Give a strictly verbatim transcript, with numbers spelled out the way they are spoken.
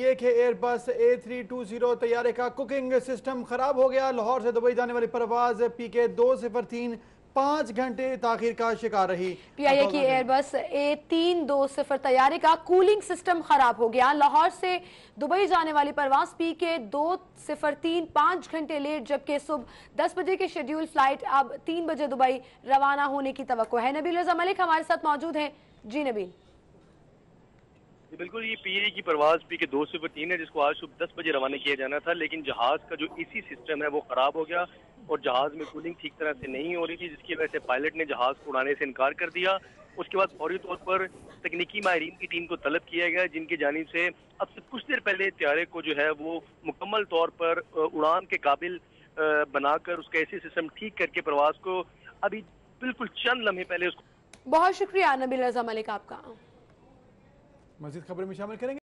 ये कि Airbus A three two zero तैयारे का कुकिंग सिस्टम खराब हो गया। लाहौर से दुबई जाने वाली परवाज पी के दो सिफर तीन पाँच घंटे ताखिर का शिकार रही। पीआईए की एयरबस ए तीन दो सिफर तैयारे का कूलिंग सिस्टम खराब हो गया। लाहौर से दुबई जाने वाली परवाज पी के दो सिफर तीन पाँच घंटे लेट, जबकि सुबह दस बजे की शेड्यूल फ्लाइट अब तीन बजे दुबई रवाना होने की तवक्को है। नबील रजा मलिक हमारे साथ मौजूद हैं। जी नबील। बिल्कुल, ये पीए की परवाज पी के दो सिफर तीन है, जिसको आज सुबह दस बजे रवाना किया जाना था, लेकिन जहाज का जो इसी सिस्टम है वो खराब हो गया और जहाज में कूलिंग ठीक तरह से नहीं हो रही थी, जिसकी वजह से पायलट ने जहाज को उड़ाने से इनकार कर दिया। उसके बाद फौरी तौर पर तकनीकी माहिरीन की टीम को तलब किया गया, जिनकी जानिब से अब से कुछ देर पहले त्यारे को जो है वो मुकम्मल तौर पर उड़ान के काबिल बनाकर उसका ऐसी सिस्टम ठीक करके परवाज को अभी बिल्कुल चंद लम्हे पहले उसको। बहुत शुक्रिया नबील रजा मलिक आपका। मजीद खबरों में शामिल करेंगे।